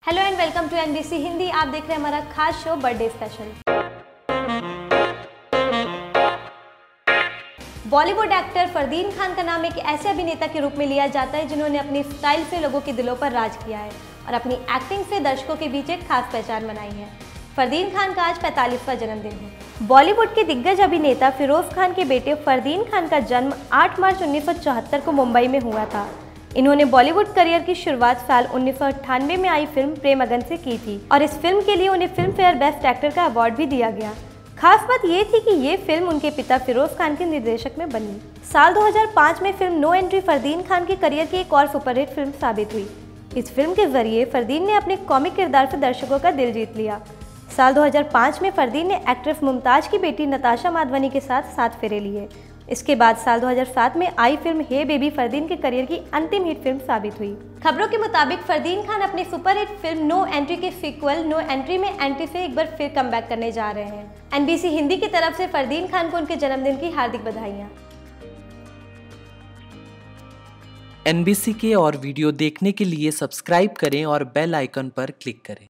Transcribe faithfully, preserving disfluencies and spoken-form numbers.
Hello and welcome to NBC Hindi. आप देख रहे हैं हमारा खास show birthday special. Bollywood actor Fardeen Khan का नाम एक ऐसे अभिनेता के रूप में लिया जाता है जिन्होंने अपनी स्टाइल से लोगों के दिलों पर राज किया है और अपनी एक्टिंग से दर्शकों के बीच एक खास पहचान बनाई है। फरदीन खान का आज पैंतालीसवां जन्मदिन है। बॉलीवुड के दिग्गज अभिनेता फिरोज खान के बेटे फरदीन खान का जन्म आठ मार्च उन्नीस सौ चौहत्तर को मुंबई में हुआ था। इन्होंने बॉलीवुड करियर की शुरुआत साल उन्नीस सौ अट्ठानवे में आई फिल्म प्रेम अगन से की थी और इस फिल्म के लिए उन्हें फिल्म फेयर बेस्ट एक्टर का अवार्ड भी दिया गया। खास बात ये थी कि ये फिल्म उनके पिता फिरोज खान के निर्देशक में बनी। साल दो हज़ार पाँच में film no entry Fardeen Khan के करियर की एक और सुपरहिट फिल्म साबित हुई। इस फिल्म के जरिए फरदीन ने अपने कॉमिक किरदार से दर्शकों का दिल जीत लिया। साल दो हज़ार पाँच में फरदीन ने एक्ट्रेस मुमताज की बेटी नताशा माधवानी के साथ सात फेरे लिए। इसके बाद साल दो हज़ार सात में आई फिल्म हे बेबी फरदीन के करियर की अंतिम हिट फिल्म साबित हुई। खबरों के मुताबिक फरदीन खान अपनी सुपरहिट फिल्म नो एंट्री के सीक्वल नो एंट्री में एंट्री से एक बार फिर कमबैक करने जा रहे हैं। एनबीसी हिंदी की तरफ से फरदीन खान को उनके जन्मदिन की हार्दिक बधाइयां। एनबीसी के और वीडियो देखने के लिए सब्सक्राइब करें और बेल आइकन पर क्लिक करें।